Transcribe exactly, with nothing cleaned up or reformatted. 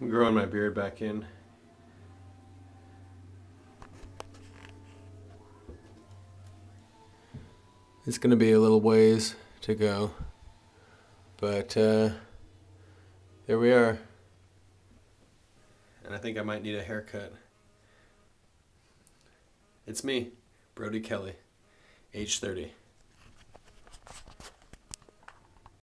I'm growing my beard back in. It's gonna be a little ways to go, but uh, there we are. And I think I might need a haircut. It's me, Brodie Kelly, age thirty.